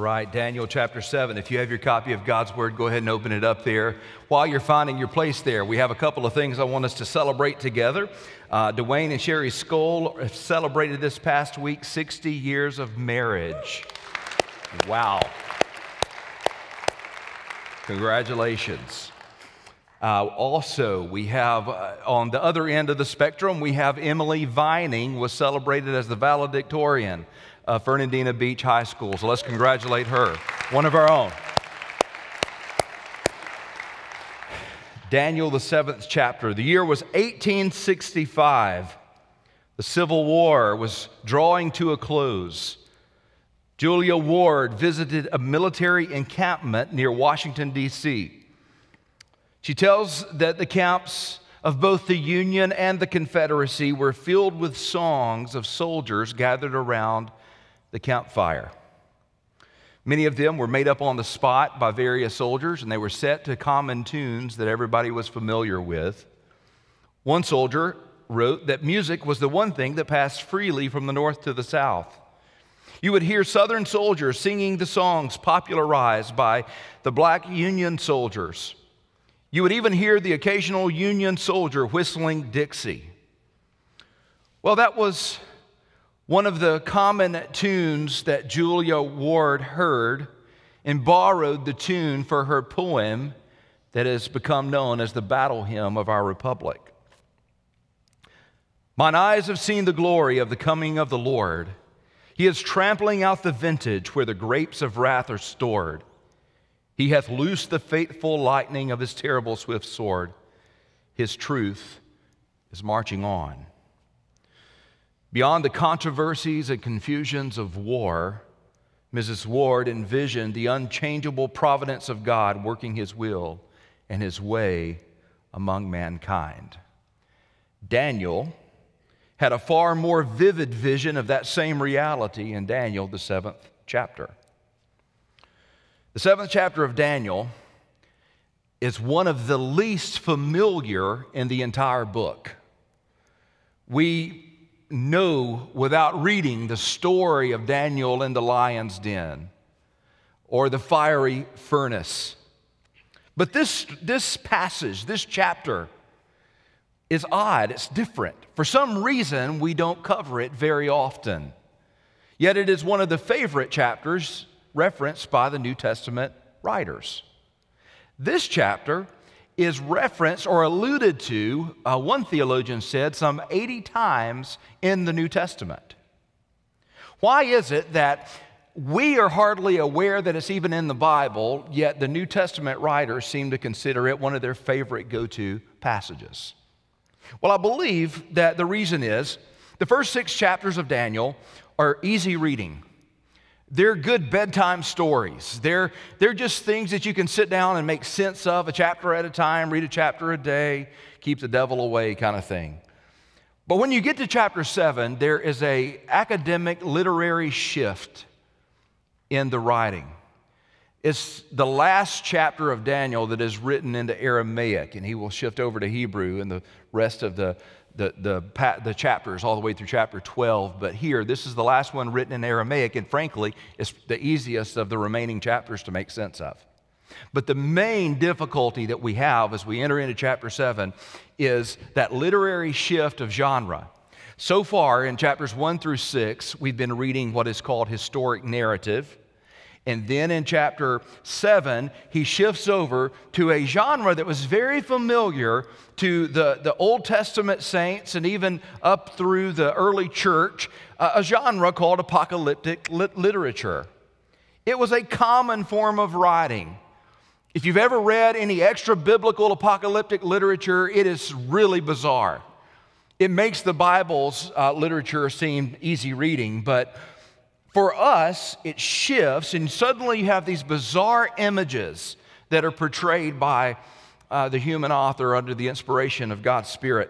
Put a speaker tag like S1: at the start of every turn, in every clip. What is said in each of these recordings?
S1: right, Daniel chapter 7. If you have your copy of God's Word, go ahead and open it up there. While you're finding your place there, we have a couple of things I want us to celebrate together. Dwayne and Sherry Skoll have celebrated this past week 60 years of marriage. Wow. Congratulations. Also, we have on the other end of the spectrum, we have Emily Vining was celebrated as the valedictorian of Fernandina Beach High School. So let's congratulate her, one of our own. Daniel, the 7th chapter. The year was 1865. The Civil War was drawing to a close. Julia Ward visited a military encampment near Washington, D.C. She tells that the camps of both the Union and the Confederacy were filled with songs of soldiers gathered around the campfire. Many of them were made up on the spot by various soldiers, and they were set to common tunes that everybody was familiar with. One soldier wrote that music was the one thing that passed freely from the north to the south. You would hear Southern soldiers singing the songs popularized by the black Union soldiers. You would even hear the occasional Union soldier whistling Dixie. Well, that was one of the common tunes that Julia Ward heard and borrowed the tune for her poem that has become known as the battle hymn of our republic. Mine eyes have seen the glory of the coming of the Lord. He is trampling out the vintage where the grapes of wrath are stored. He hath loosed the fateful lightning of his terrible swift sword. His truth is marching on. Beyond the controversies and confusions of war, Mrs. Ward envisioned the unchangeable providence of God working his will and his way among mankind. Daniel had a far more vivid vision of that same reality in Daniel, the 7th chapter. The 7th chapter of Daniel is one of the least familiar in the entire book. We know without reading the story of Daniel in the lion's den or the fiery furnace. But this passage, this chapter, is odd. It's different. For some reason, we don't cover it very often. Yet it is one of the favorite chapters referenced by the New Testament writers. This chapter is referenced or alluded to, one theologian said, some 80 times in the New Testament. Why is it that we are hardly aware that it's even in the Bible, yet the New Testament writers seem to consider it one of their favorite go-to passages? Well, I believe that the reason is the first 6 chapters of Daniel are easy reading. They're good bedtime stories. They're just things that you can sit down and make sense of a chapter at a time, read a chapter a day, keep the devil away kind of thing. But when you get to chapter 7, there is an academic literary shift in the writing. It's the last chapter of Daniel that is written into Aramaic, and he will shift over to Hebrew in the rest of the chapters all the way through chapter 12. But here, this is the last one written in Aramaic, and frankly, it's the easiest of the remaining chapters to make sense of. But the main difficulty that we have as we enter into chapter 7 is that literary shift of genre. So far, in chapters 1 through 6, we've been reading what is called historic narrative. And then in chapter 7, he shifts over to a genre that was very familiar to the Old Testament saints and even up through the early church, a genre called apocalyptic literature. It was a common form of writing. If you've ever read any extra biblical apocalyptic literature, it is really bizarre. It makes the Bible's literature seem easy reading, but for us, it shifts, and suddenly you have these bizarre images that are portrayed by the human author under the inspiration of God's Spirit.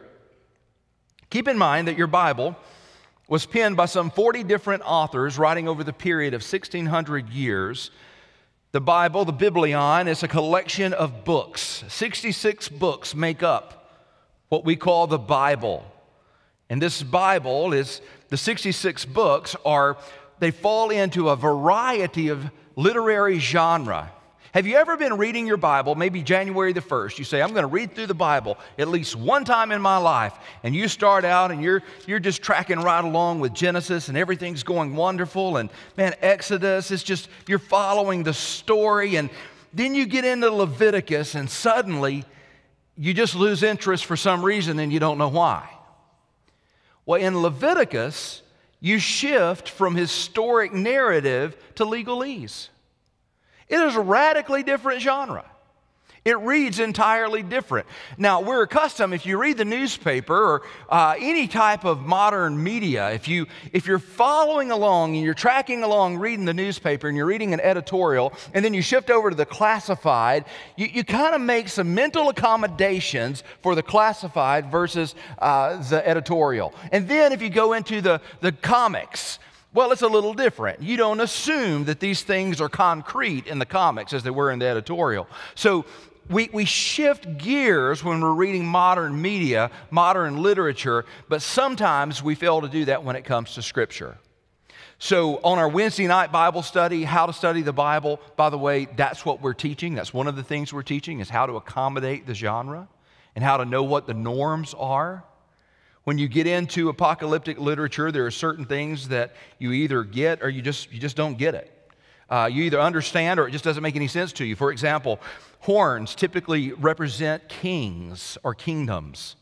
S1: Keep in mind that your Bible was penned by some 40 different authors writing over the period of 1,600 years. The Bible, the Biblion, is a collection of books. 66 books make up what we call the Bible. And this Bible is, the 66 books they fall into a variety of literary genre. Have you ever been reading your Bible, maybe January the 1st? You say, I'm going to read through the Bible at least one time in my life. And you start out and you're just tracking right along with Genesis and everything's going wonderful. And man, Exodus, it's just, you're following the story. And then you get into Leviticus and suddenly you just lose interest for some reason and you don't know why. Well, in Leviticus, you shift from historic narrative to legalese. It is a radically different genre. It reads entirely different. Now, we're accustomed, if you read the newspaper or any type of modern media, if you're following along and you're tracking along reading the newspaper and you're reading an editorial and then you shift over to the classified, you kind of make some mental accommodations for the classified versus the editorial. And then if you go into the comics, well, it's a little different. You don't assume that these things are concrete in the comics as they were in the editorial. So we shift gears when we're reading modern media, modern literature, but sometimes we fail to do that when it comes to Scripture. So on our Wednesday night Bible study, how to study the Bible, by the way, that's what we're teaching. That's one of the things we're teaching is how to accommodate the genre and how to know what the norms are. When you get into apocalyptic literature, there are certain things that you either get or you just don't get it. You either understand or it just doesn't make any sense to you. For example, horns typically represent kings or kingdoms.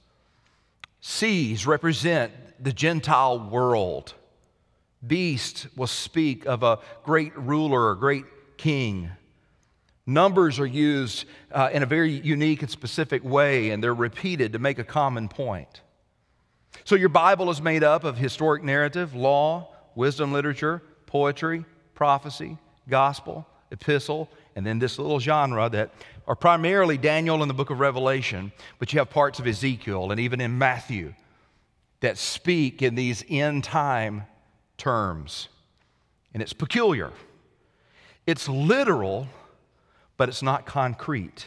S1: Seas represent the Gentile world. Beast will speak of a great ruler or great king. Numbers are used in a very unique and specific way, and they're repeated to make a common point. So your Bible is made up of historic narrative, law, wisdom literature, poetry, prophecy, gospel, epistle, and then this little genre that are primarily Daniel and the book of Revelation, but you have parts of Ezekiel and even in Matthew that speak in these end time terms. And it's peculiar. It's literal, but it's not concrete.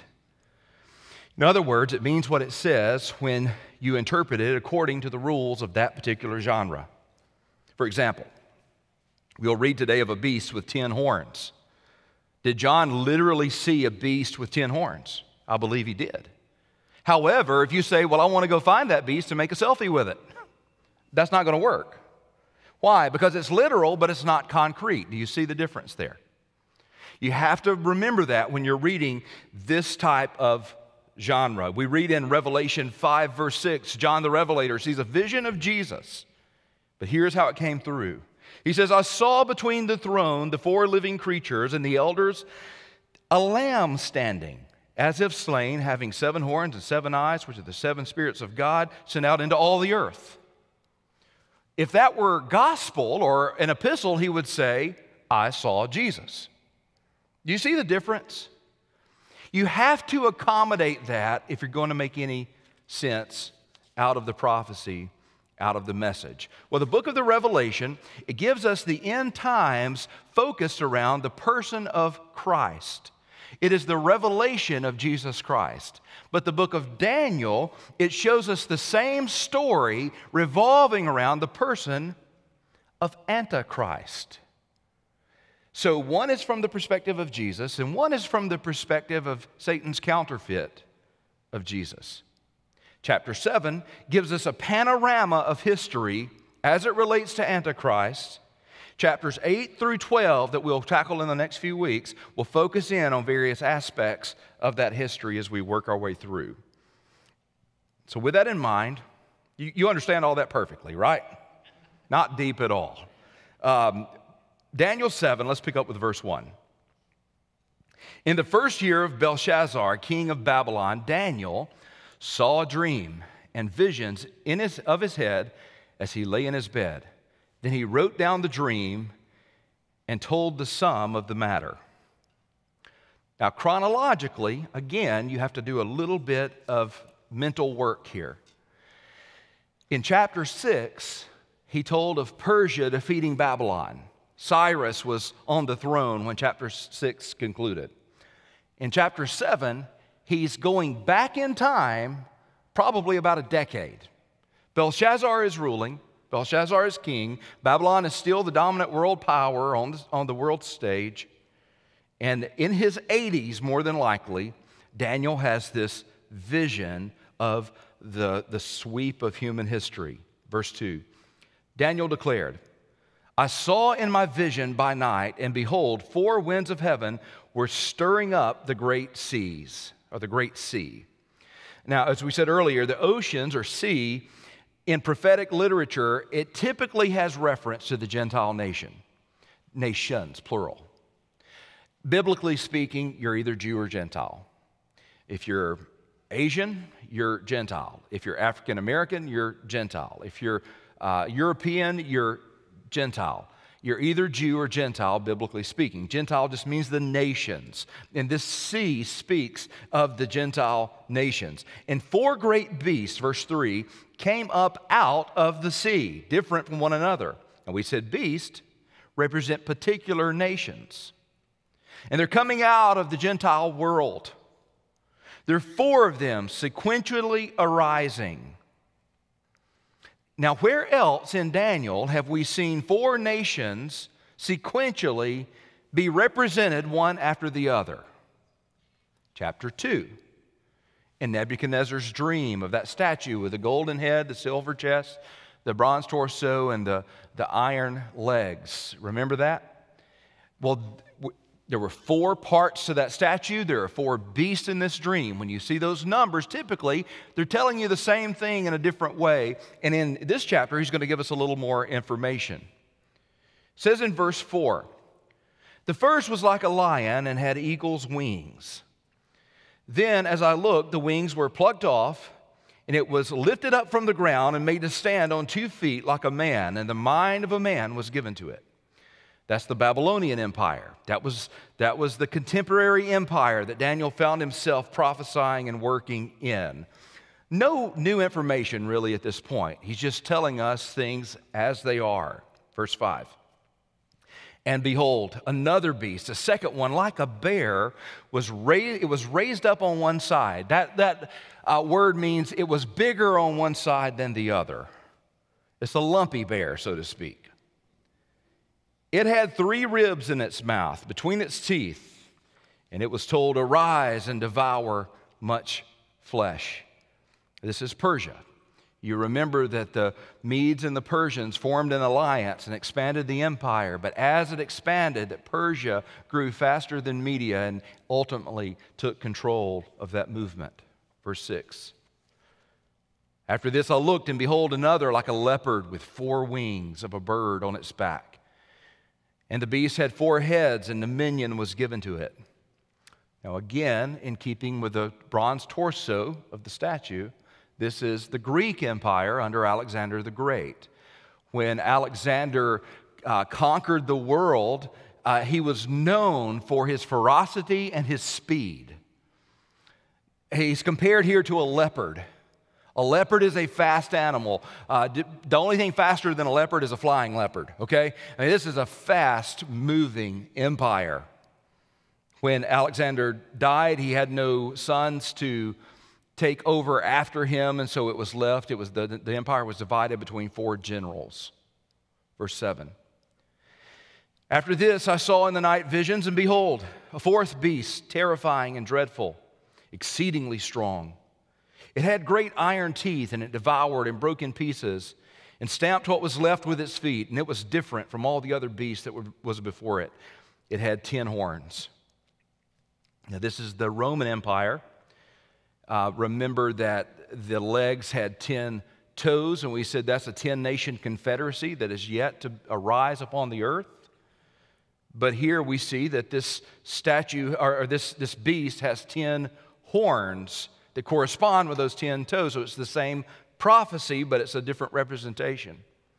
S1: In other words, it means what it says when you interpret it according to the rules of that particular genre. For example, we'll read today of a beast with 10 horns. Did John literally see a beast with 10 horns? I believe he did. However, if you say, well, I want to go find that beast and make a selfie with it, that's not going to work. Why? Because it's literal, but it's not concrete. Do you see the difference there? You have to remember that when you're reading this type of genre. We read in Revelation 5, verse 6, John the Revelator sees a vision of Jesus. But here's how it came through. He says, I saw between the throne, the 4 living creatures, and the elders, a lamb standing, as if slain, having 7 horns and 7 eyes, which are the 7 spirits of God, sent out into all the earth. If that were gospel or an epistle, he would say, I saw Jesus. Do you see the difference? You have to accommodate that if you're going to make any sense out of the prophecy, out of the message. Well, the book of the Revelation, it gives us the end times focused around the person of Christ. It is the revelation of Jesus Christ. But the book of Daniel, it shows us the same story revolving around the person of Antichrist. So one is from the perspective of Jesus, and one is from the perspective of Satan's counterfeit of Jesus. Chapter 7 gives us a panorama of history as it relates to Antichrist. Chapters 8 through 12 that we'll tackle in the next few weeks will focus in on various aspects of that history as we work our way through. So with that in mind, you understand all that perfectly, right? Not deep at all. Daniel 7, let's pick up with verse 1. In the first year of Belshazzar, king of Babylon, Daniel saw a dream and visions of his head as he lay in his bed. Then he wrote down the dream and told the sum of the matter. Now, chronologically, again, you have to do a little bit of mental work here. In chapter 6, he told of Persia defeating Babylon. Cyrus was on the throne when chapter 6 concluded. In chapter 7, he's going back in time, probably about a decade. Belshazzar is ruling. Belshazzar is king. Babylon is still the dominant world power on the world stage. And in his 80s, more than likely, Daniel has this vision of the sweep of human history. Verse 2, Daniel declared, I saw in my vision by night, and behold, 4 winds of heaven were stirring up the great seas, or the great sea. Now, as we said earlier, the oceans or sea, in prophetic literature, it typically has reference to the Gentile nations, plural. Biblically speaking, you're either Jew or Gentile. If you're Asian, you're Gentile. If you're African American, you're Gentile. If you're European, you're Gentile. You're either Jew or Gentile, biblically speaking. Gentile just means the nations. And this sea speaks of the Gentile nations. And 4 great beasts, verse 3, came up out of the sea, different from one another. And we said beasts represent particular nations. And they're coming out of the Gentile world. There are 4 of them sequentially arising. Now, where else in Daniel have we seen 4 nations sequentially be represented one after the other? Chapter 2, in Nebuchadnezzar's dream of that statue with the golden head, the silver chest, the bronze torso, and the iron legs. Remember that? Well, there were 4 parts to that statue. There are 4 beasts in this dream. When you see those numbers, typically, they're telling you the same thing in a different way. And in this chapter, he's going to give us a little more information. It says in verse 4, the first was like a lion and had eagle's wings. Then, as I looked, the wings were plucked off, and it was lifted up from the ground and made to stand on 2 feet like a man, and the mind of a man was given to it. That's the Babylonian Empire. That was the contemporary empire that Daniel found himself prophesying and working in. No new information really at this point. He's just telling us things as they are. Verse 5. And behold, another beast, a second one, like a bear, was raised up on one side. That word means it was bigger on one side than the other. It's a lumpy bear, so to speak. It had 3 ribs in its mouth, between its teeth, and it was told, arise and devour much flesh. This is Persia. You remember that the Medes and the Persians formed an alliance and expanded the empire, but as it expanded, that Persia grew faster than Media and ultimately took control of that movement. Verse 6. After this I looked, and behold, another like a leopard with 4 wings of a bird on its back. And the beast had 4 heads, and dominion was given to it. Now again, in keeping with the bronze torso of the statue, this is the Greek Empire under Alexander the Great. When Alexander conquered the world, he was known for his ferocity and his speed. He's compared here to a leopard. A leopard is a fast animal. The only thing faster than a leopard is a flying leopard, okay? I mean, this is a fast-moving empire. When Alexander died, he had no sons to take over after him, and so it was left. The empire was divided between 4 generals. Verse 7. After this, I saw in the night visions, and behold, a 4th beast, terrifying and dreadful, exceedingly strong. It had great iron teeth, and it devoured and broke in pieces and stamped what was left with its feet. And it was different from all the other beasts that was before it. It had 10 horns. Now, this is the Roman Empire. Remember that the legs had 10 toes, and we said that's a 10-nation confederacy that is yet to arise upon the earth. But here we see that this statue, or this beast has 10 horns that correspond with those 10 toes. So it's the same prophecy, but it's a different representation.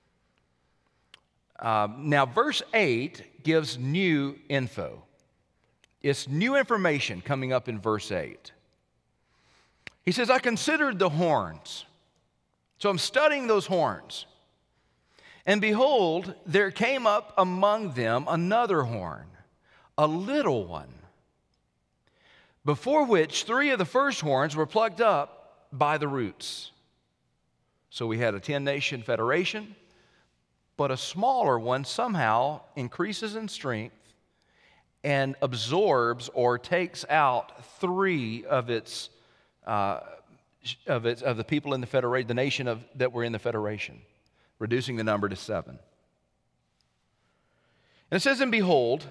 S1: Now, verse 8 gives new info. It's new information coming up in verse 8. He says, I considered the horns. So I'm studying those horns. And behold, there came up among them another horn, a little one, before which 3 of the first horns were plucked up by the roots. So we had a 10-nation federation, but a smaller one somehow increases in strength and absorbs or takes out three of its of the people in the federation, the nation that were in the federation, reducing the number to 7. And it says, and behold,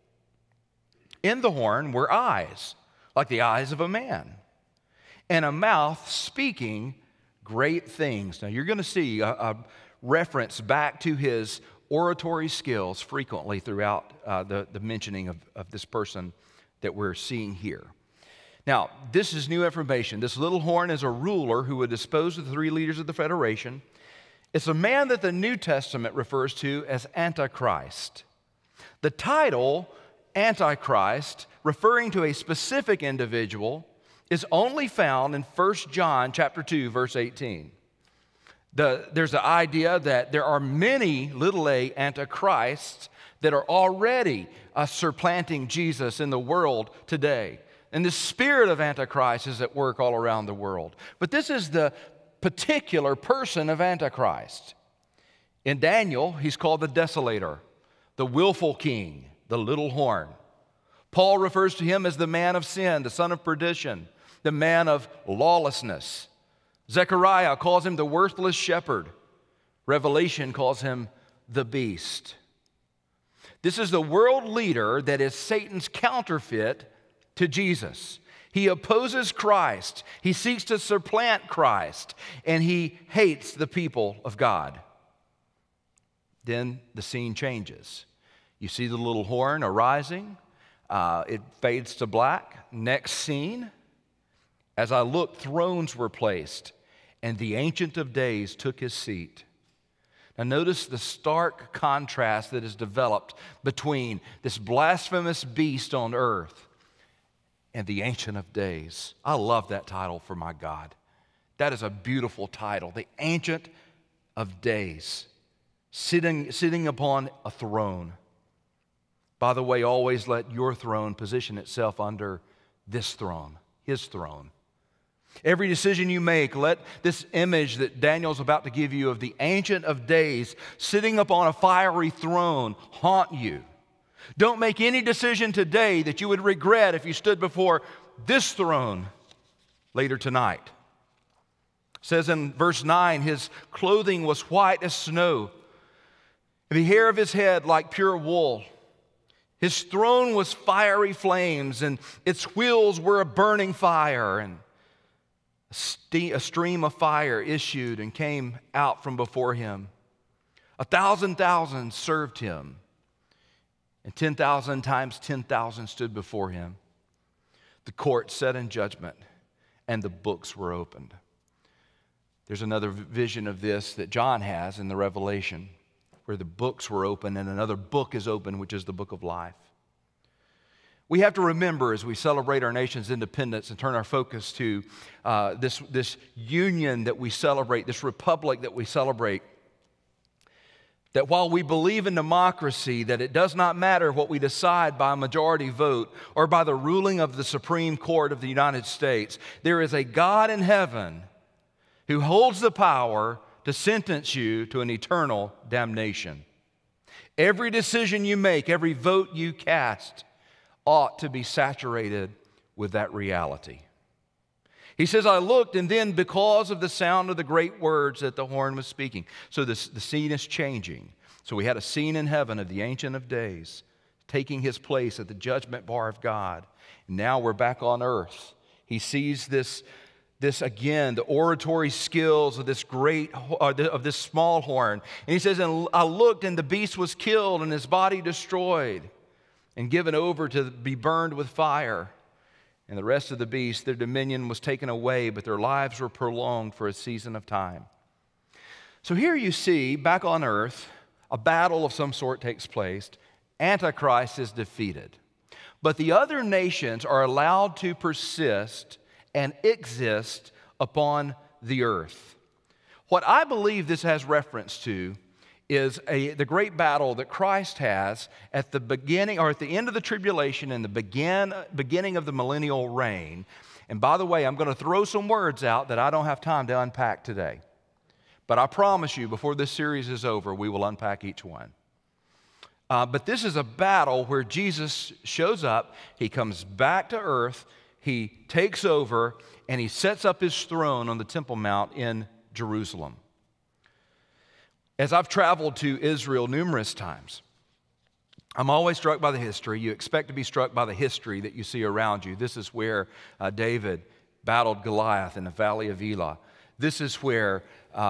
S1: in the horn were eyes, like the eyes of a man, and a mouth speaking great things. Now you're going to see a reference back to his oratory skills frequently throughout the mentioning of this person that we're seeing here. Now, this is new information. This little horn is a ruler who would dispose of the 3 leaders of the federation. It's a man that the New Testament refers to as Antichrist. The title, Antichrist, referring to a specific individual, is only found in 1 John chapter 2, verse 18. There's the idea that there are many little a antichrists that are already supplanting Jesus in the world today. And the spirit of Antichrist is at work all around the world. But this is the particular person of Antichrist. In Daniel, he's called the desolator, the willful king, the little horn. Paul refers to him as the man of sin, the son of perdition, the man of lawlessness. Zechariah calls him the worthless shepherd. Revelation calls him the beast. This is the world leader that is Satan's counterfeit to Jesus. He opposes Christ. He seeks to supplant Christ, and he hates the people of God. Then the scene changes. You see the little horn arising. It fades to black. Next scene. As I looked, thrones were placed, and the Ancient of Days took his seat. Now notice the stark contrast that is developed between this blasphemous beast on earth and the Ancient of Days. I love that title for my God. That is a beautiful title. The Ancient of Days, sitting upon a throne. By the way, always let your throne position itself under this throne, his throne. Every decision you make, let this image that Daniel's about to give you of the Ancient of Days sitting upon a fiery throne haunt you. Don't make any decision today that you would regret if you stood before this throne later tonight. It says in verse 9, his clothing was white as snow, and the hair of his head like pure wool. His throne was fiery flames, and its wheels were a burning fire, and a stream of fire issued and came out from before him. 1,000,000 served him, and 10,000 times 10,000 stood before him. The court sat in judgment, and the books were opened. There's another vision of this that John has in the Revelation, where the books were opened and another book is open, which is the book of life. We have to remember as we celebrate our nation's independence and turn our focus to this union that we celebrate, this republic that we celebrate, that while we believe in democracy, that it does not matter what we decide by a majority vote or by the ruling of the Supreme Court of the United States, there is a God in heaven who holds the power to sentence you to an eternal damnation. Every decision you make, every vote you cast, ought to be saturated with that reality. He says, I looked, and then because of the sound of the great words that the horn was speaking. So the scene is changing. So we had a scene in heaven of the Ancient of Days taking his place at the judgment bar of God. And now we're back on earth. He sees this again, the oratory skills of this small horn. And he says, and I looked, and the beast was killed, and his body destroyed, and given over to be burned with fire. And the rest of the beasts, their dominion was taken away, but their lives were prolonged for a season of time. So here you see, back on earth, a battle of some sort takes place. Antichrist is defeated. But the other nations are allowed to persist and exist upon the earth. What I believe this has reference to is the great battle that Christ has at the beginning or at the end of the tribulation and the beginning of the millennial reign. And by the way, I'm going to throw some words out that I don't have time to unpack today. But I promise you, before this series is over, we will unpack each one. But this is a battle where Jesus shows up, he comes back to earth, he takes over, and he sets up his throne on the Temple Mount in Jerusalem. As I've traveled to Israel numerous times, I'm always struck by the history. You expect to be struck by the history that you see around you. This is where David battled Goliath in the valley of Elah. This is where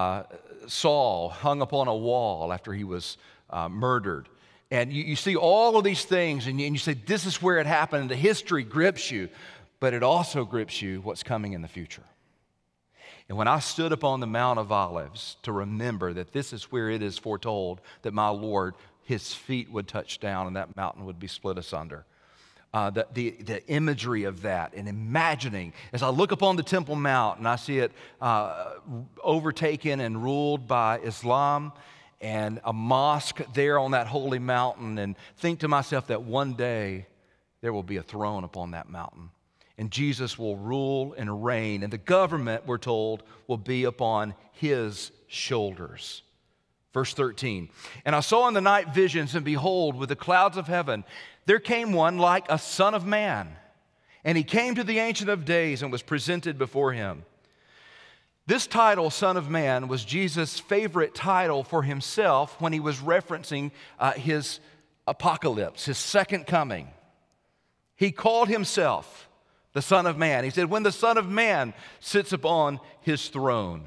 S1: Saul hung upon a wall after he was murdered. And you see all of these things, and you say, this is where it happened. And the history grips you, but it also grips you what's coming in the future. And when I stood upon the Mount of Olives to remember that this is where it is foretold that my Lord, his feet would touch down and that mountain would be split asunder. The imagery of that and imagining, as I look upon the Temple Mount and I see it overtaken and ruled by Islam and a mosque there on that holy mountain, and think to myself that one day there will be a throne upon that mountain. And Jesus will rule and reign, and the government, we're told, will be upon his shoulders. Verse 13, and I saw in the night visions, and behold, with the clouds of heaven, there came one like a son of man. And he came to the Ancient of Days and was presented before him. This title, Son of Man, was Jesus' favorite title for himself when he was referencing his apocalypse, his second coming. He called himself the Son of Man. He said, when the Son of Man sits upon his throne.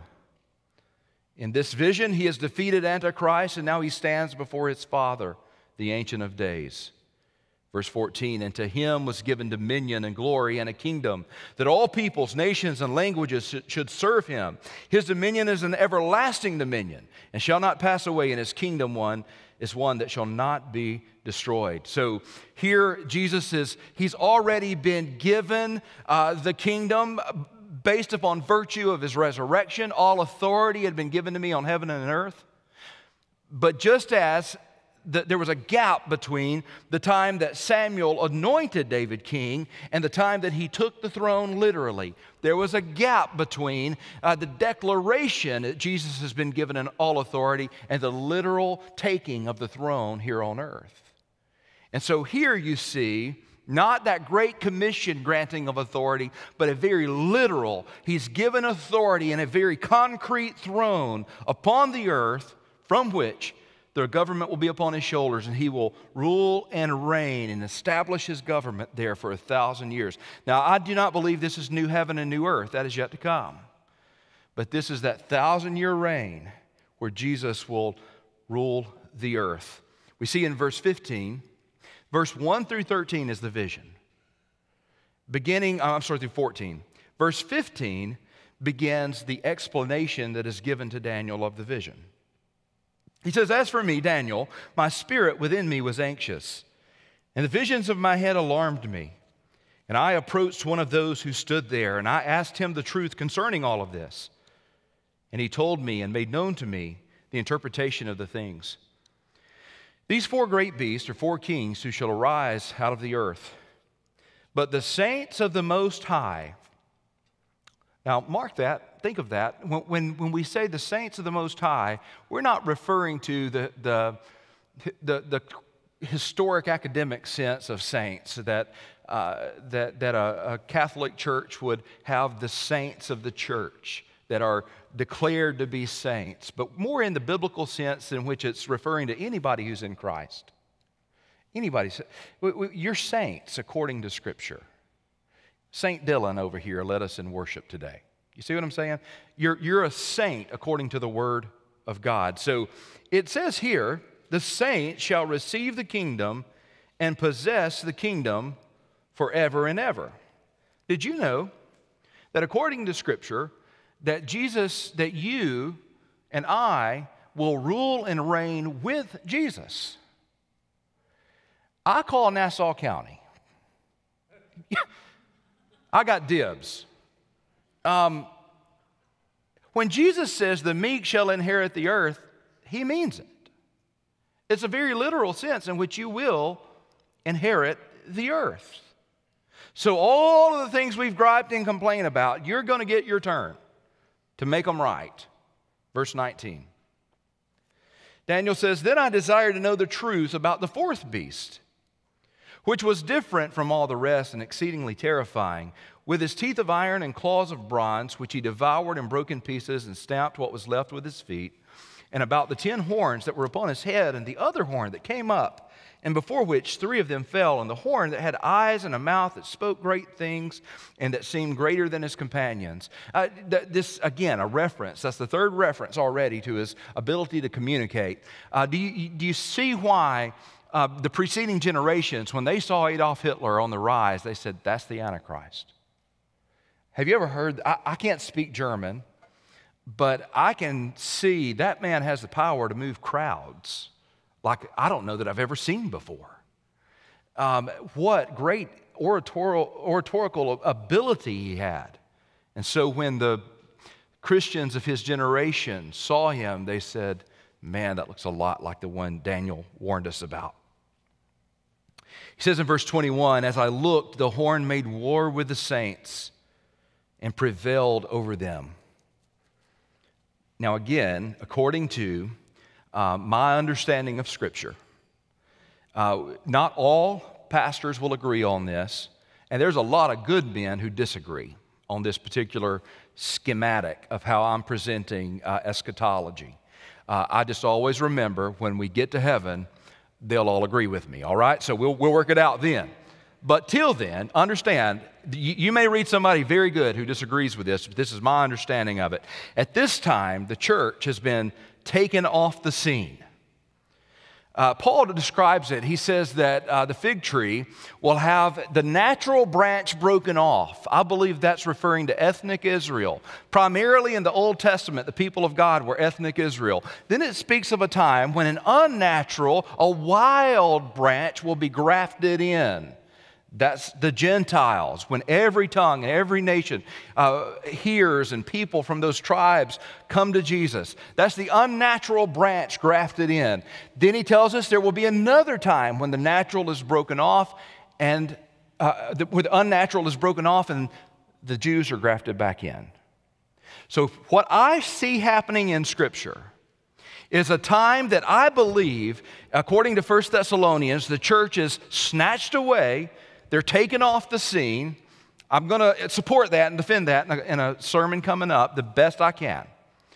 S1: In this vision, he has defeated Antichrist, and now he stands before his Father, the Ancient of Days. Verse 14, and to him was given dominion and glory and a kingdom, that all peoples, nations, and languages should serve him. His dominion is an everlasting dominion, and shall not pass away, and his kingdom is one that shall not be destroyed. So here Jesus he's already been given the kingdom based upon virtue of his resurrection. All authority had been given to me on heaven and earth. But just as there was a gap between the time that Samuel anointed David king and the time that he took the throne literally. There was a gap between the declaration that Jesus has been given an all authority and the literal taking of the throne here on earth. And so here you see not that great commission granting of authority, but a very literal, he's given authority and a very concrete throne upon the earth from which their government will be upon his shoulders, and he will rule and reign and establish his government there for 1,000 years. Now, I do not believe this is new heaven and new earth. That is yet to come. But this is that 1,000-year reign where Jesus will rule the earth. We see in verse 15, verse 1 through 13 is the vision. Through 14. Verse 15 begins the explanation that is given to Daniel of the vision. He says, as for me, Daniel, my spirit within me was anxious, and the visions of my head alarmed me. And I approached one of those who stood there, and I asked him the truth concerning all of this. And he told me and made known to me the interpretation of the things. These four great beasts are four kings who shall arise out of the earth. But the saints of the Most High. Now, mark that, think of that. When we say the saints of the Most High, we're not referring to the historic academic sense of saints that a Catholic church would have the saints of the church that are declared to be saints, but more in the biblical sense in which it's referring to anybody who's in Christ. Anybody. You're saints according to Scripture. Saint Dylan over here led us in worship today. You see what I'm saying? You're a saint according to the Word of God. So it says here, the saint shall receive the kingdom and possess the kingdom forever and ever. Did you know that according to Scripture, that you and I will rule and reign with Jesus? I call Nassau County. I got dibs. When Jesus says the meek shall inherit the earth, he means it. It's a very literal sense in which you will inherit the earth. So all of the things we've griped and complained about, you're going to get your turn to make them right. Verse 19. Daniel says, "Then I desired to know the truth about the fourth beast, which was different from all the rest and exceedingly terrifying, with his teeth of iron and claws of bronze, which he devoured and broke in pieces and stamped what was left with his feet, and about the 10 horns that were upon his head, and the other horn that came up, and before which 3 of them fell, and the horn that had eyes and a mouth that spoke great things and that seemed greater than his companions." This, again, a reference. That's the third reference already to his ability to communicate. Do you see why the preceding generations, when they saw Adolf Hitler on the rise, they said, "That's the Antichrist"? Have you ever heard? I can't speak German, but I can see that man has the power to move crowds like I don't know that I've ever seen before. What great oratorical ability he had. And so when the Christians of his generation saw him, they said, "Man, that looks a lot like the one Daniel warned us about." He says in verse 21, "As I looked, the horn made war with the saints and prevailed over them." Now again, according to my understanding of Scripture, not all pastors will agree on this, and there's a lot of good men who disagree on this particular schematic of how I'm presenting eschatology. I just always remember when we get to heaven, they'll all agree with me, all right? So we'll work it out then. But till then, understand, you may read somebody very good who disagrees with this, but this is my understanding of it. At this time, the church has been taken off the scene. Paul describes it. He says that the fig tree will have the natural branch broken off. I believe that's referring to ethnic Israel. Primarily in the Old Testament, the people of God were ethnic Israel. Then it speaks of a time when an unnatural, a wild branch will be grafted in. That's the Gentiles, when every tongue and every nation hears and people from those tribes come to Jesus. That's the unnatural branch grafted in. Then he tells us there will be another time when the natural is broken off and where the unnatural is broken off and the Jews are grafted back in. So what I see happening in Scripture is a time that I believe, according to 1 Thessalonians, the church is snatched away. They're taken off the scene. I'm going to support that and defend that in a sermon coming up the best I can.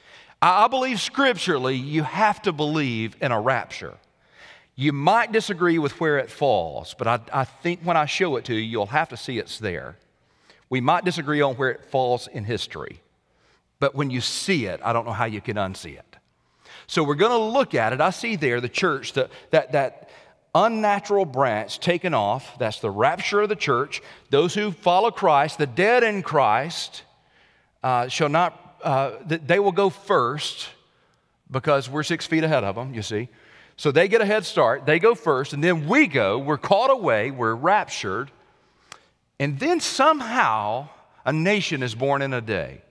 S1: I believe scripturally you have to believe in a rapture. You might disagree with where it falls, but I think when I show it to you, you'll have to see it's there. We might disagree on where it falls in history, but when you see it, I don't know how you can unsee it. So we're going to look at it. I see there the church, that unnatural branch taken off. That's the rapture of the church. Those who follow Christ, the dead in Christ, shall not, they will go first because we're 6 feet ahead of them, you see. So they get a head start. They go first, and then we go. We're caught away. We're raptured. And then somehow a nation is born in a day.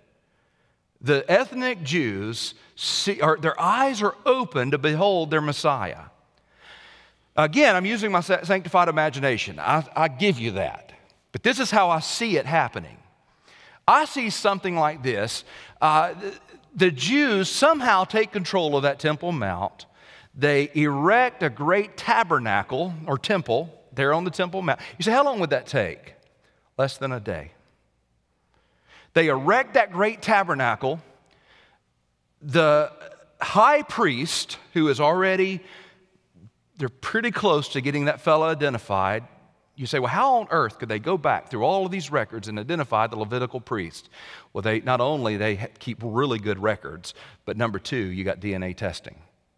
S1: The ethnic Jews, their eyes are open to behold their Messiah. Again, I'm using my sanctified imagination. I give you that. But this is how I see it happening. I see something like this. The Jews somehow take control of that Temple Mount. They erect a great tabernacle or temple there on the Temple Mount. You say, how long would that take? Less than a day. They erect that great tabernacle. The high priest, who is already... they're pretty close to getting that fellow identified. You say, well, how on earth could they go back through all of these records and identify the Levitical priest? Well, they not only keep really good records, but number 2, you got DNA testing.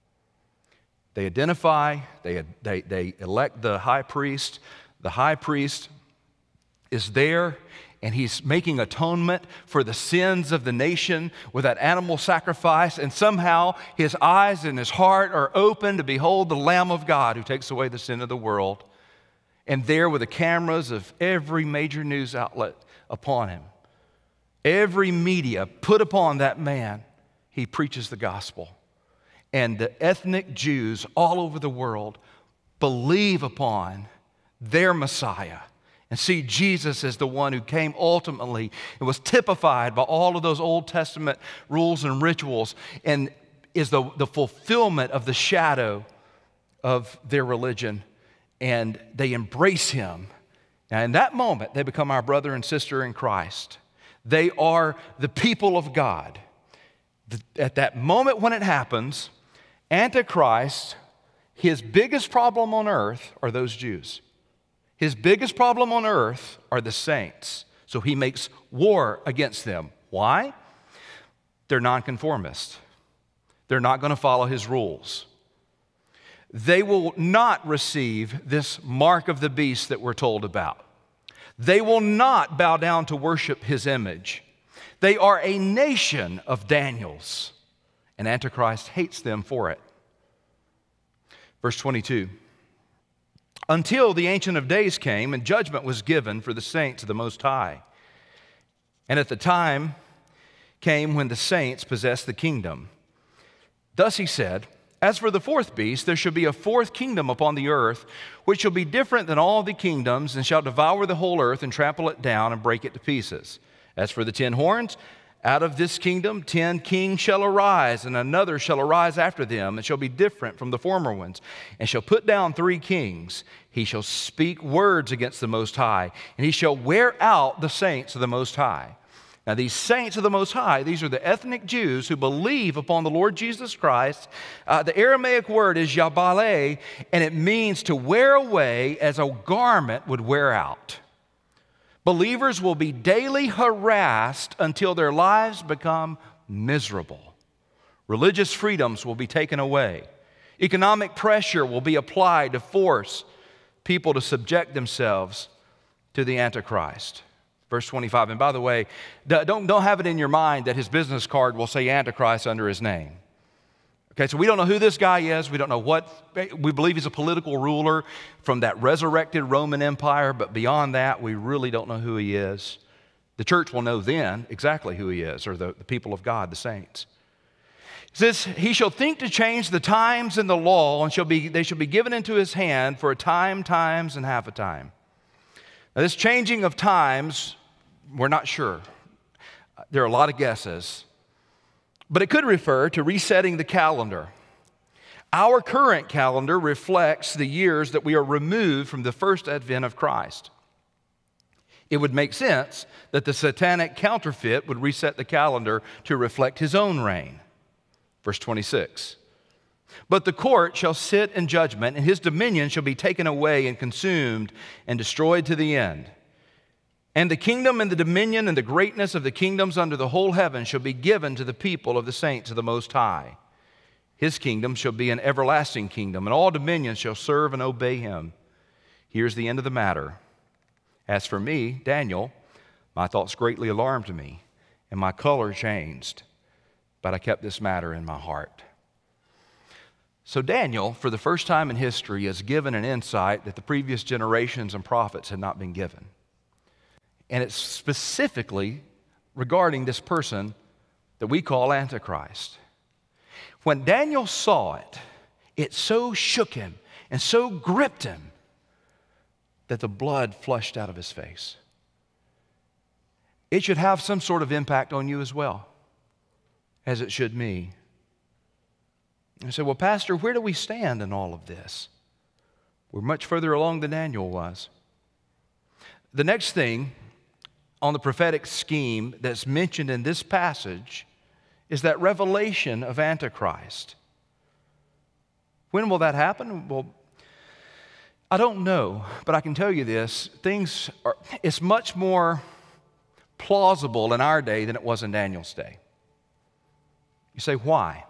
S1: They identify, they elect the high priest. The high priest is there, and he's making atonement for the sins of the nation with that animal sacrifice, and somehow his eyes and his heart are open to behold the Lamb of God who takes away the sin of the world. And there with the cameras of every major news outlet upon him, every media put upon that man, he preaches the gospel. And the ethnic Jews all over the world believe upon their Messiah and see Jesus as the one who came ultimately and was typified by all of those Old Testament rules and rituals. And is the fulfillment of the shadow of their religion, and they embrace him. Now, in that moment, they become our brother and sister in Christ. They are the people of God. At that moment when it happens, Antichrist, his biggest problem on earth are those Jews. His biggest problem on earth are the saints. So he makes war against them. Why? They're nonconformists. They're not going to follow his rules. They will not receive this mark of the beast that we're told about. They will not bow down to worship his image. They are a nation of Daniels, and Antichrist hates them for it. Verse 22, until the Ancient of Days came and judgment was given for the saints of the Most High. And at the time came when the saints possessed the kingdom. Thus he said, as for the fourth beast, there shall be a fourth kingdom upon the earth, which shall be different than all the kingdoms, and shall devour the whole earth, and trample it down, and break it to pieces. As for the 10 horns, out of this kingdom 10 kings shall arise, and another shall arise after them, and shall be different from the former ones, and shall put down 3 kings. He shall speak words against the Most High, and he shall wear out the saints of the Most High. Now, these saints of the Most High, these are the ethnic Jews who believe upon the Lord Jesus Christ. The Aramaic word is yabale, and it means to wear away as a garment would wear out. Believers will be daily harassed until their lives become miserable. Religious freedoms will be taken away. Economic pressure will be applied to force people to subject themselves to the Antichrist. Verse 25, and by the way, don't have it in your mind that his business card will say Antichrist under his name. Okay, so we don't know who this guy is. We don't know we believe he's a political ruler from that resurrected Roman Empire, but beyond that, we really don't know who he is. The church will know then exactly who he is, or the people of God, the saints. It says, he shall think to change the times and the law, and they shall be given into his hand for a time, times, and half a time. Now, this changing of times, we're not sure. There are a lot of guesses. But it could refer to resetting the calendar. Our current calendar reflects the years that we are removed from the first advent of Christ. It would make sense that the satanic counterfeit would reset the calendar to reflect his own reign. Verse 26. But the court shall sit in judgment, and his dominion shall be taken away and consumed and destroyed to the end. And the kingdom and the dominion and the greatness of the kingdoms under the whole heaven shall be given to the people of the saints of the Most High. His kingdom shall be an everlasting kingdom, and all dominions shall serve and obey him. Here's the end of the matter. As for me, Daniel, my thoughts greatly alarmed me, and my color changed, but I kept this matter in my heart. So Daniel, for the first time in history, is given an insight that the previous generations and prophets had not been given. And it's specifically regarding this person that we call Antichrist. When Daniel saw it, it so shook him and so gripped him that the blood flushed out of his face. It should have some sort of impact on you as well, as it should me. I said, well, Pastor, where do we stand in all of this? We're much further along than Daniel was. The next thing on the prophetic scheme that's mentioned in this passage is that revelation of Antichrist. When will that happen? Well, I don't know, but I can tell you this. It's much more plausible in our day than it was in Daniel's day. You say, why?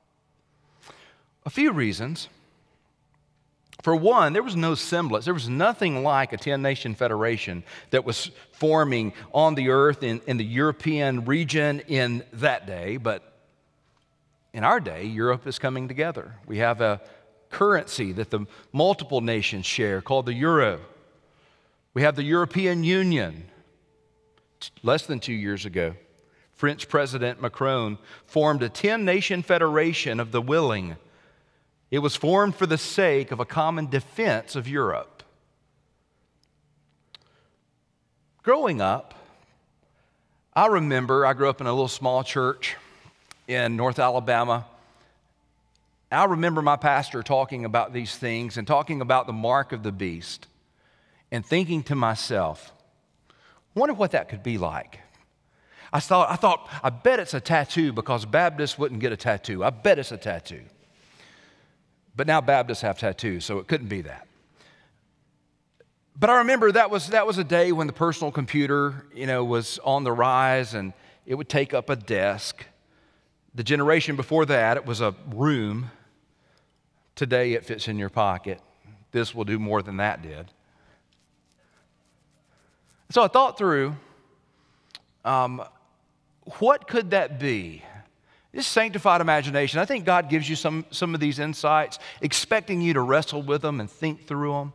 S1: A few reasons. For one, there was no semblance. There was nothing like a 10-nation federation that was forming on the earth in the European region in that day. But in our day, Europe is coming together. We have a currency that the multiple nations share called the euro. We have the European Union. Less than 2 years ago, French President Macron formed a 10-nation federation of the willing. It was formed for the sake of a common defense of Europe. Growing up, I remember I grew up in a little small church in North Alabama. I remember my pastor talking about these things and talking about the mark of the beast and thinking to myself, I wonder what that could be like. I thought, I bet it's a tattoo because Baptists wouldn't get a tattoo. I bet it's a tattoo. But now Baptists have tattoos, so it couldn't be that. But I remember that was a day when the personal computer, was on the rise, and it would take up a desk. The generation before that, it was a room. Today, it fits in your pocket. This will do more than that did. So I thought through, what could that be? This sanctified imagination. I think God gives you some of these insights, expecting you to wrestle with them and think through them.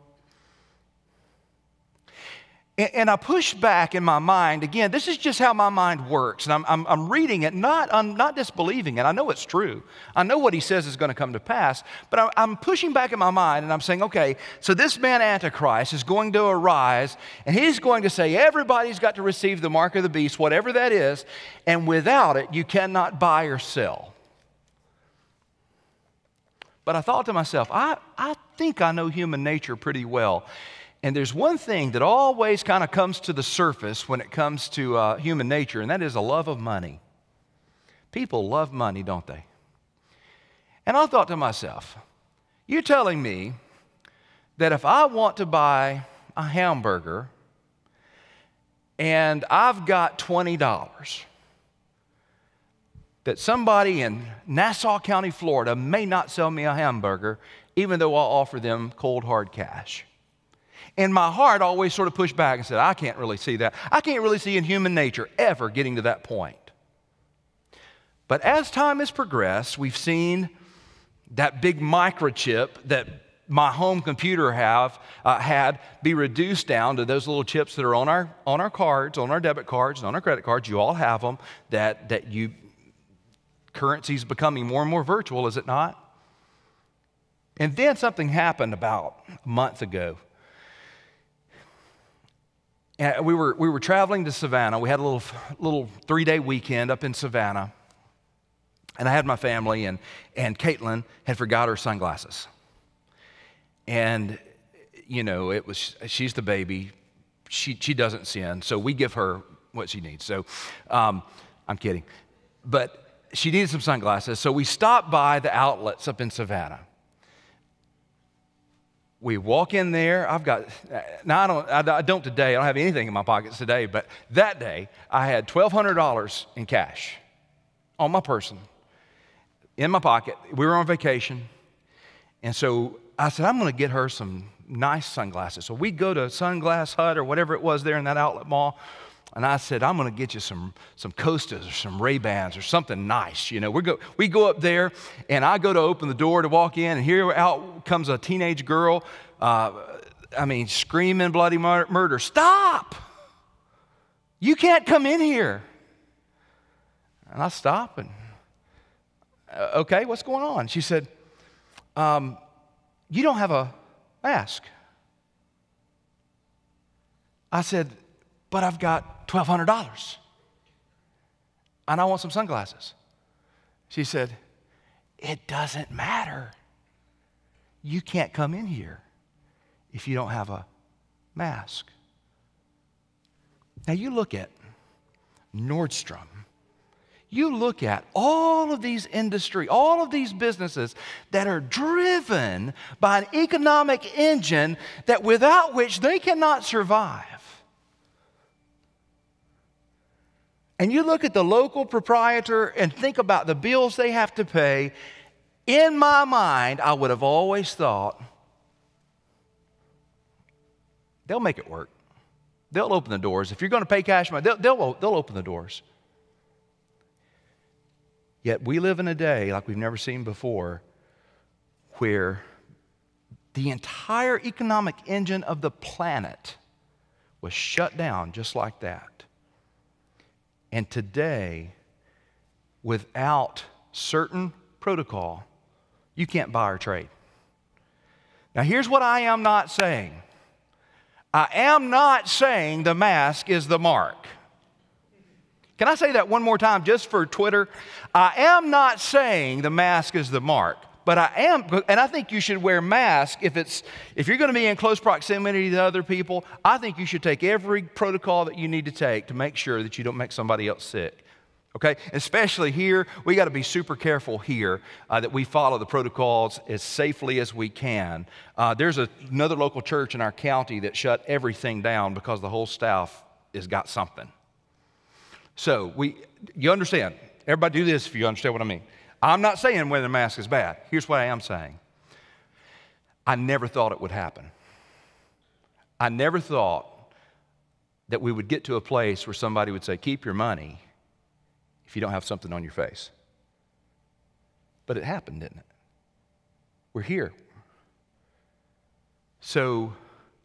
S1: And I push back in my mind. Again, this is just how my mind works. And I'm reading it, I'm not disbelieving it. I know it's true. I know what he says is going to come to pass. But I'm pushing back in my mind, and I'm saying, okay, so this man Antichrist is going to arise, and he's going to say, everybody's got to receive the mark of the beast, whatever that is, and without it, you cannot buy or sell. But I thought to myself, I think I know human nature pretty well. And there's one thing that always kind of comes to the surface when it comes to human nature, and that is a love of money. People love money, don't they? And I thought to myself, you're telling me that if I want to buy a hamburger and I've got $20, that somebody in Nassau County, Florida may not sell me a hamburger even though I'll offer them cold, hard cash. And my heart always sort of pushed back and said, I can't really see that. I can't really see in human nature ever getting to that point. But as time has progressed, we've seen that big microchip that my home computer had be reduced down to those little chips that are on our cards, on our debit cards, and on our credit cards. You all have them. Currency is becoming more and more virtual, is it not? And then something happened about a month ago. And we were traveling to Savannah. We had a little 3-day weekend up in Savannah. And I had my family, and Caitlin had forgot her sunglasses. And, she's the baby. She doesn't sin, so we give her what she needs. So I'm kidding. But she needed some sunglasses, so we stopped by the outlets up in Savannah. We walk in there. I don't today. I don't have anything in my pockets today. But that day, I had $1,200 in cash on my person, in my pocket. We were on vacation. And so I said, I'm going to get her some nice sunglasses. So we go to Sunglass Hut or whatever it was there in that outlet mall. And I said, I'm going to get you some Costas or some Ray-Bans or something nice. We go up there, and I go to open the door to walk in, and here out comes a teenage girl, screaming bloody murder. Stop! You can't come in here. And I stop, and, okay, what's going on? She said, you don't have a mask. I said, but I've got $1,200, and I want some sunglasses. She said, it doesn't matter. You can't come in here if you don't have a mask. Now you look at Nordstrom. You look at all of these industry, all of these businesses that are driven by an economic engine that without which they cannot survive. And you look at the local proprietor and think about the bills they have to pay. In my mind, I would have always thought, they'll make it work. They'll open the doors. If you're going to pay cash money, they'll open the doors. Yet we live in a day like we've never seen before where the entire economic engine of the planet was shut down just like that. And today, without certain protocol, you can't buy or trade. Now, here's what I am not saying. I am not saying the mask is the mark. Can I say that one more time just for Twitter? I am not saying the mask is the mark. But I am, and I think you should wear masks if you're going to be in close proximity to other people. I think you should take every protocol that you need to take to make sure that you don't make somebody else sick. Okay? Especially here, we got to be super careful here that we follow the protocols as safely as we can. There's another local church in our county that shut everything down because the whole staff has got something. So you understand. Everybody do this if you understand what I mean. I'm not saying wearing a mask is bad. Here's what I am saying. I never thought it would happen. I never thought that we would get to a place where somebody would say, keep your money if you don't have something on your face. But it happened, didn't it? We're here. So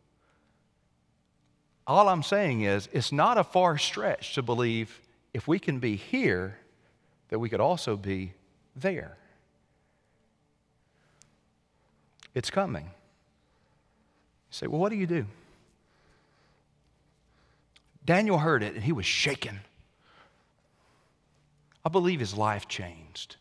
S1: all I'm saying is it's not a far stretch to believe if we can be here, that we could also be there. It's coming. You say, well, what do you do? Daniel heard it and he was shaken. I believe his life changed.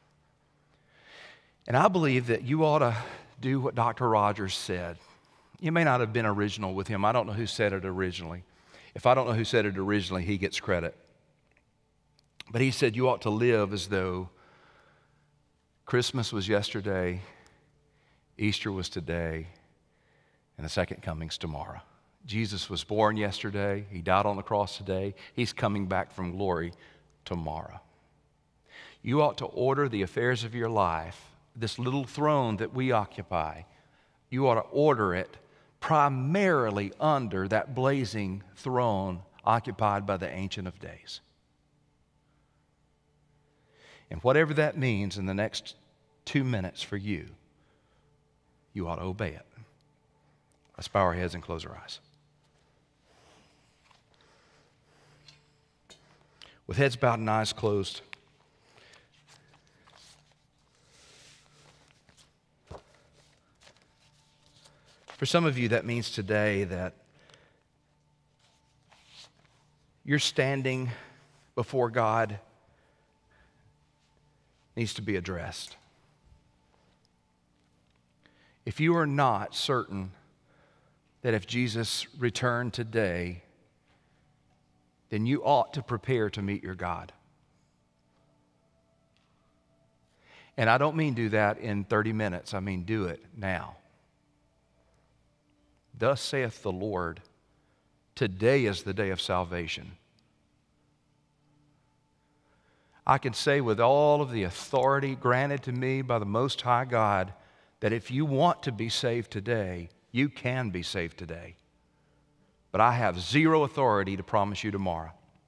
S1: And I believe that you ought to do what Dr. Rogers said. You may not have been original with him. I don't know who said it originally. If I don't know who said it originally, he gets credit. But he said you ought to live as though Christmas was yesterday, Easter was today, and the second coming's tomorrow. Jesus was born yesterday. He died on the cross today. He's coming back from glory tomorrow. You ought to order the affairs of your life, this little throne that we occupy, you ought to order it primarily under that blazing throne occupied by the Ancient of Days. And whatever that means in the next 2 minutes for you, you ought to obey it. Let's bow our heads and close our eyes. With heads bowed and eyes closed, for some of you, that means today that you're standing before God needs to be addressed. If you are not certain that if Jesus returned today, then you ought to prepare to meet your God. And I don't mean do that in 30 minutes. I mean do it now. Thus saith the Lord, today is the day of salvation. I can say with all of the authority granted to me by the Most High God that if you want to be saved today, you can be saved today. But I have zero authority to promise you tomorrow.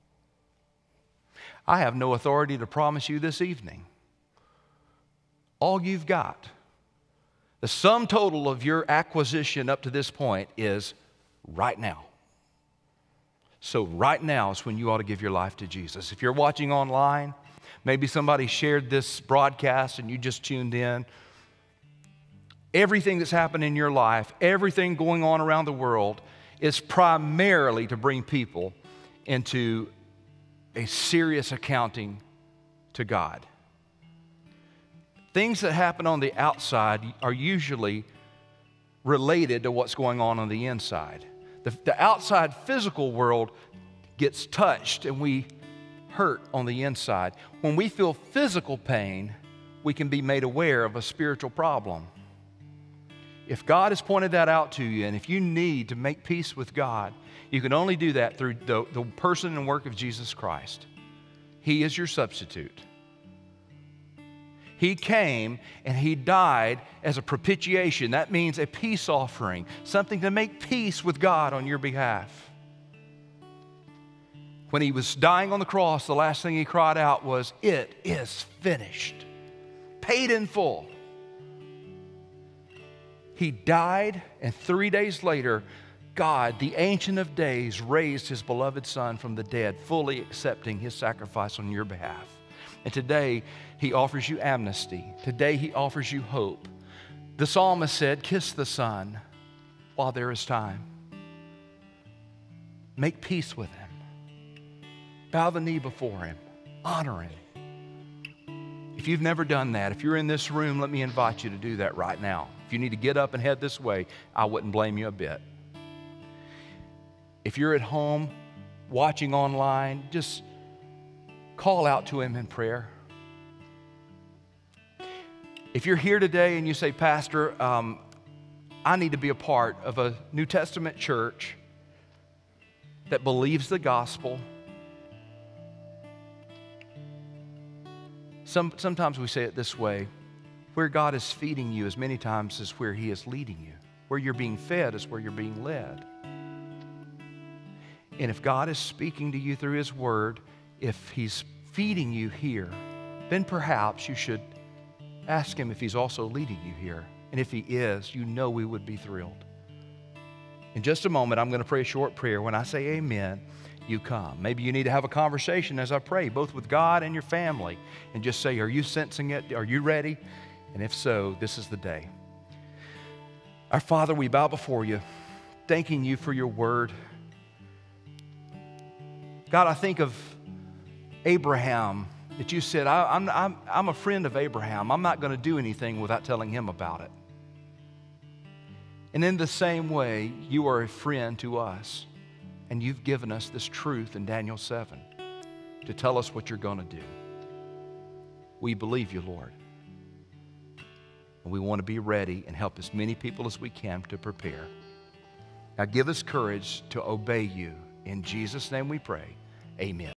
S1: I have no authority to promise you this evening. All you've got, the sum total of your acquisition up to this point is right now. So right now is when you ought to give your life to Jesus. If you're watching online, maybe somebody shared this broadcast and you just tuned in. Everything that's happened in your life, everything going on around the world is primarily to bring people into a serious accounting to God. Things that happen on the outside are usually related to what's going on the inside. The outside physical world gets touched and we hurt on the inside. When we feel physical pain, we can be made aware of a spiritual problem. If God has pointed that out to you, and if you need to make peace with God, you can only do that through the person and work of Jesus Christ. He is your substitute. He came and He died as a propitiation. That means a peace offering, something to make peace with God on your behalf. When He was dying on the cross, the last thing He cried out was, "It is finished." Paid in full. He died, and 3 days later, God, the Ancient of Days, raised His beloved Son from the dead, fully accepting His sacrifice on your behalf. And today, He offers you amnesty. Today, He offers you hope. The psalmist said, "Kiss the Son while there is time. Make peace with Him. Bow the knee before Him. Honor Him." If you've never done that, if you're in this room, let me invite you to do that right now. If you need to get up and head this way, I wouldn't blame you a bit. If you're at home, watching online, just call out to Him in prayer. If you're here today and you say, Pastor, I need to be a part of a New Testament church that believes the gospel. Sometimes we say it this way: where God is feeding you as many times as where He is leading you. Where you're being fed is where you're being led. And if God is speaking to you through His Word, if He's feeding you here, then perhaps you should ask Him if He's also leading you here. And if He is, you know we would be thrilled. In just a moment, I'm going to pray a short prayer. When I say amen, you come. Maybe you need to have a conversation as I pray, both with God and your family, and just say, are you sensing it? Are you ready? And if so, this is the day. Our Father, we bow before you, thanking you for your word. God, I think of Abraham, that you said, I'm a friend of Abraham. I'm not going to do anything without telling him about it. And in the same way, you are a friend to us. And you've given us this truth in Daniel 7 to tell us what you're going to do. We believe you, Lord. And we want to be ready and help as many people as we can to prepare. Now give us courage to obey you. In Jesus' name we pray. Amen.